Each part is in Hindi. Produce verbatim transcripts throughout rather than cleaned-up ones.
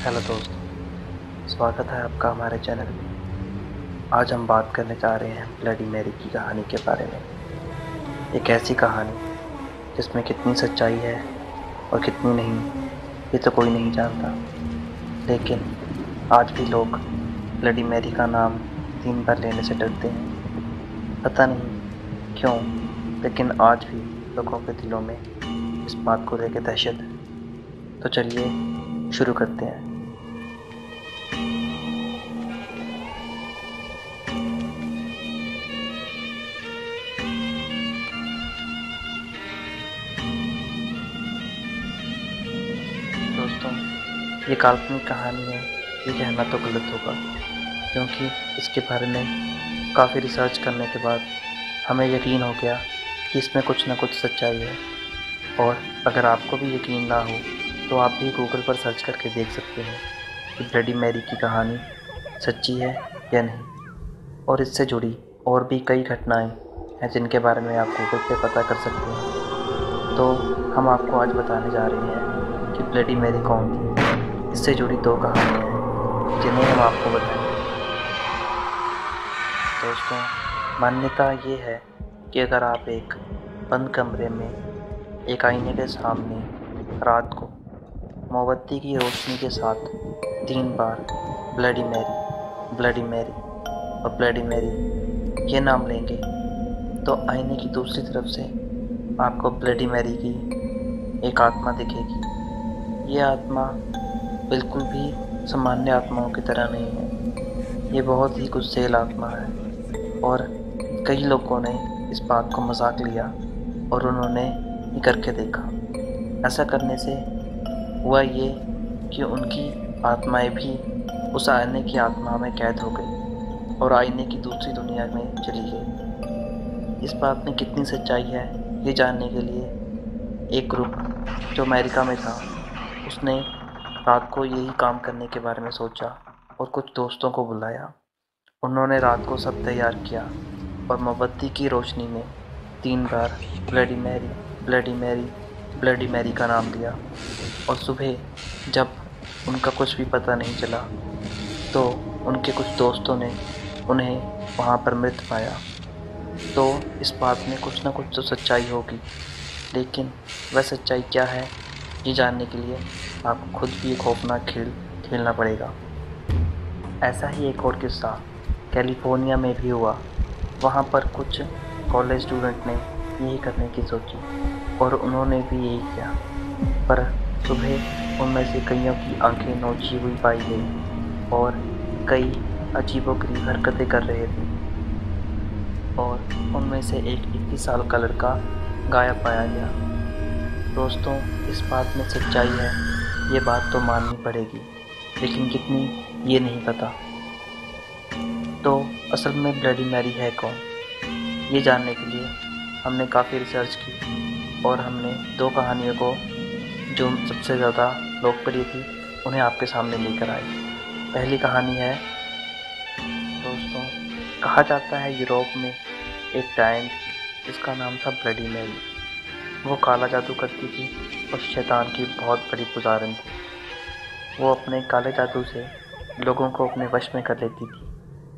हेलो दोस्तों, स्वागत है आपका हमारे चैनल में। आज हम बात करने जा रहे हैं ब्लडी मैरी की कहानी के बारे में। एक ऐसी कहानी जिसमें कितनी सच्चाई है और कितनी नहीं, ये तो कोई नहीं जानता। लेकिन आज भी लोग ब्लडी मैरी का नाम दिन भर लेने से डरते हैं। पता नहीं क्यों, लेकिन आज भी लोगों के दिलों में इस बात को लेकर दहशत है। तो चलिए शुरू करते हैं। दोस्तों, ये काल्पनिक कहानी है, ये कहना तो गलत होगा, क्योंकि इसके बारे में काफ़ी रिसर्च करने के बाद हमें यकीन हो गया कि इसमें कुछ ना कुछ सच्चाई है। और अगर आपको भी यकीन ना हो तो आप भी गूगल पर सर्च करके देख सकते हैं कि ब्लडी मैरी की कहानी सच्ची है या नहीं। और इससे जुड़ी और भी कई घटनाएं हैं जिनके बारे में आप गूगल पे पता कर सकते हैं। तो हम आपको आज बताने जा रहे हैं कि ब्लडी मैरी कौन थी। इससे जुड़ी दो कहानियाँ हैं जिन्हें हम आपको बताएंगे। दोस्तों, मान्यता ये है कि अगर आप एक बंद कमरे में एक आईने के सामने रात को मोमबत्ती की रोशनी के साथ तीन बार ब्लडी मैरी, ब्लडी मैरी और ब्लडी मैरी ये नाम लेंगे, तो आईने की दूसरी तरफ से आपको ब्लडी मैरी की एक आत्मा दिखेगी। ये आत्मा बिल्कुल भी सामान्य आत्माओं की तरह नहीं है, ये बहुत ही गुस्सैल आत्मा है। और कई लोगों ने इस बात को मजाक लिया और उन्होंने ये करके देखा। ऐसा करने से हुआ ये कि उनकी आत्माएं भी उस आईने की आत्मा में कैद हो गई और आईने की दूसरी दुनिया में चली गई। इस बात में कितनी सच्चाई है ये जानने के लिए एक ग्रुप जो अमेरिका में था, उसने रात को यही काम करने के बारे में सोचा और कुछ दोस्तों को बुलाया। उन्होंने रात को सब तैयार किया और मोमबत्ती की रोशनी में तीन बार bloody Mary, bloody Mary, bloody Mary का नाम लिया। और सुबह जब उनका कुछ भी पता नहीं चला तो उनके कुछ दोस्तों ने उन्हें वहाँ पर मृत पाया। तो इस बात में कुछ ना कुछ तो सच्चाई होगी, लेकिन वह सच्चाई क्या है ये जानने के लिए आपको खुद भी एक खौफनाक खेल खेलना पड़ेगा। ऐसा ही एक और किस्सा कैलिफोर्निया में भी हुआ। वहाँ पर कुछ कॉलेज स्टूडेंट ने यही करने की सोची और उन्होंने भी यही किया, पर सुबह उनमें से कईयों की आंखें नोची हुई पाई गई और कई अजीबोगरीब हरकतें कर रहे थे। और उनमें से एक इक्कीस साल का लड़का गायब पाया गया। दोस्तों, इस बात में सच्चाई है, ये बात तो माननी पड़ेगी, लेकिन कितनी ये नहीं पता। तो असल में ब्लडी मैरी है कौन, ये जानने के लिए हमने काफ़ी रिसर्च की और हमने दो कहानियों को जो सबसे ज़्यादा लोकप्रिय थी उन्हें आपके सामने लेकर आए। पहली कहानी है, दोस्तों, कहा जाता है यूरोप में एक डायन थी जिसका नाम था ब्लडी मैरी। वो काला जादू करती थी और शैतान की बहुत बड़ी पुजारन थी। वो अपने काले जादू से लोगों को अपने वश में कर लेती थी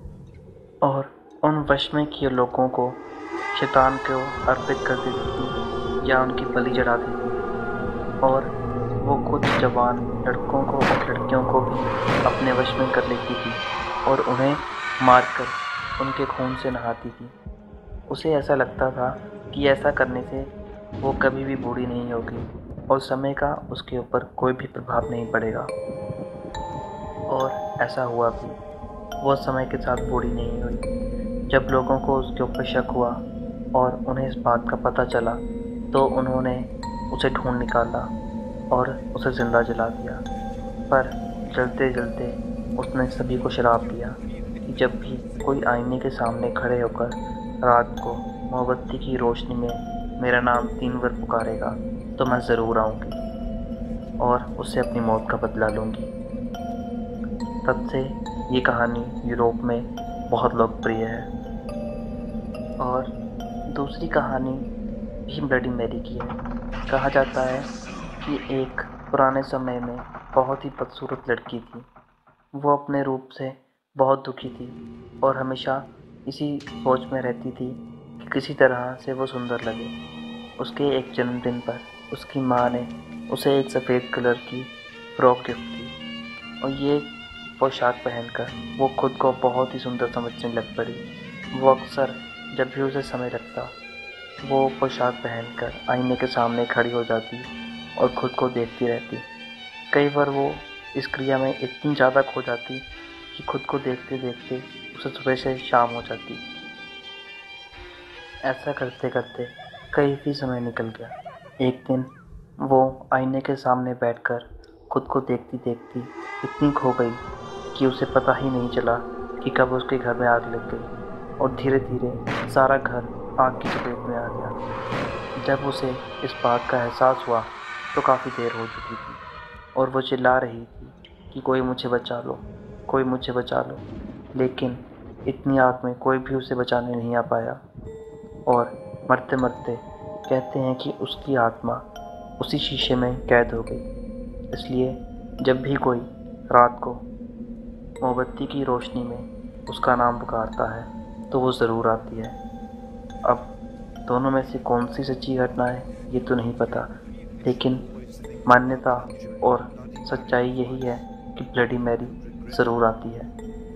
और उन वश में किए लोगों को शैतान को अर्पित कर देती थी या उनकी बलि चढ़ाती थी। और वो कुछ जवान लड़कों को और लड़कियों को भी अपने वश में कर लेती थी और उन्हें मारकर उनके खून से नहाती थी। उसे ऐसा लगता था कि ऐसा करने से वो कभी भी बूढ़ी नहीं होगी और समय का उसके ऊपर कोई भी प्रभाव नहीं पड़ेगा। और ऐसा हुआ भी, वो समय के साथ बूढ़ी नहीं हुई। जब लोगों को उसके ऊपर शक हुआ और उन्हें इस बात का पता चला तो उन्होंने उसे ढूंढ निकाला और उसे ज़िंदा जला दिया। पर जलते जलते उसने सभी को श्राप दिया कि जब भी कोई आईने के सामने खड़े होकर रात को मोमबत्ती की रोशनी में मेरा नाम तीन बार पुकारेगा तो मैं ज़रूर आऊँगी और उससे अपनी मौत का बदला लूँगी। तब से ये कहानी यूरोप में बहुत लोकप्रिय है। और दूसरी कहानी भी ब्लडी मैरी की है। कहा जाता है कि एक पुराने समय में बहुत ही बदसूरत लड़की थी। वो अपने रूप से बहुत दुखी थी और हमेशा इसी सोच में रहती थी कि किसी तरह से वो सुंदर लगे। उसके एक जन्मदिन पर उसकी माँ ने उसे एक सफ़ेद कलर की फ्रॉक गिफ्ट की और ये पोशाक पहनकर वो खुद को बहुत ही सुंदर समझने लग पड़ी। वो अक्सर जब भी उसे समय लगता वो पोशाक पहनकर आईने के सामने खड़ी हो जाती और खुद को देखती रहती। कई बार वो इस क्रिया में इतनी ज़्यादा खो जाती कि खुद को देखते देखते उसे सुबह से शाम हो जाती। ऐसा करते करते कई भी समय निकल गया। एक दिन वो आईने के सामने बैठकर खुद को देखती देखती इतनी खो गई कि उसे पता ही नहीं चला कि कब उसके घर में आग लग गई और धीरे धीरे सारा घर आग की चपेट में आ गया। जब उसे इस बात का एहसास हुआ तो काफ़ी देर हो चुकी थी और वो चिल्ला रही थी कि कोई मुझे बचा लो, कोई मुझे बचा लो। लेकिन इतनी आग में कोई भी उसे बचाने नहीं आ पाया और मरते मरते कहते हैं कि उसकी आत्मा उसी शीशे में कैद हो गई। इसलिए जब भी कोई रात को मोमबत्ती की रोशनी में उसका नाम पुकारता है तो वो ज़रूर आती है। अब दोनों में से कौन सी सच्ची घटना है ये तो नहीं पता, लेकिन मान्यता और सच्चाई यही है कि ब्लडी मैरी ज़रूर आती है।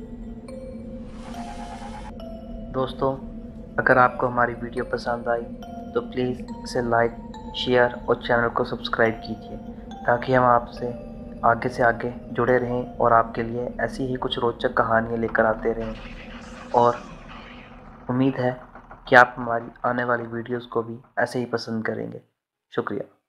दोस्तों, अगर आपको हमारी वीडियो पसंद आई तो प्लीज़ इसे लाइक, शेयर और चैनल को सब्सक्राइब कीजिए ताकि हम आपसे आगे से आगे जुड़े रहें और आपके लिए ऐसी ही कुछ रोचक कहानियाँ लेकर आते रहें। और उम्मीद है कि आप हमारी आने वाली वीडियोस को भी ऐसे ही पसंद करेंगे। शुक्रिया।